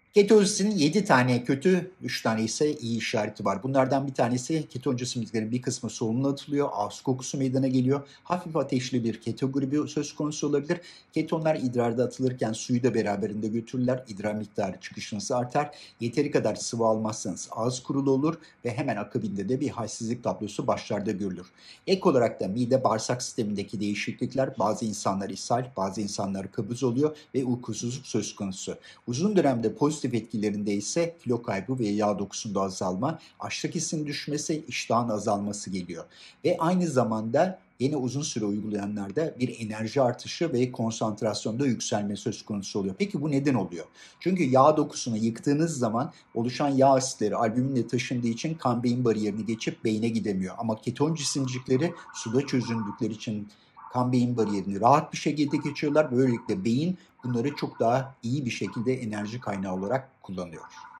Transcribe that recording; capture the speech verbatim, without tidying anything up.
Ketozizin yedi tane kötü, üç tane ise iyi işareti var. Bunlardan bir tanesi ketoncasimliklerin bir kısmı solunuma atılıyor, ağız kokusu meydana geliyor. Hafif ateşli bir keto grubu söz konusu olabilir. Ketonlar idrarda atılırken suyu da beraberinde götürürler. İdrar miktarı çıkışınız artar. Yeteri kadar sıvı almazsanız ağız kurulu olur ve hemen akabinde de bir halsizlik tablosu başlarda görülür. Ek olarak da mide bağırsak sistemindeki değişiklikler bazı insanlar ishal, bazı insanlar kabız oluyor ve uykusuzluk söz konusu. Uzun dönemde pozitif etkilerinde ise kilo kaybı ve yağ dokusunda azalma, açlık hissinin düşmesi, iştahın azalması geliyor. Ve aynı zamanda yine uzun süre uygulayanlarda bir enerji artışı ve konsantrasyonda yükselme söz konusu oluyor. Peki bu neden oluyor? Çünkü yağ dokusunu yıktığınız zaman oluşan yağ asitleri albüminle taşındığı için kan beyin bariyerini geçip beyne gidemiyor. Ama keton cisimcikleri suda çözündükleri için kan beyin bariyerini rahat bir şekilde geçiyorlar. Böylelikle beyin bunları çok daha iyi bir şekilde enerji kaynağı olarak kullanıyor.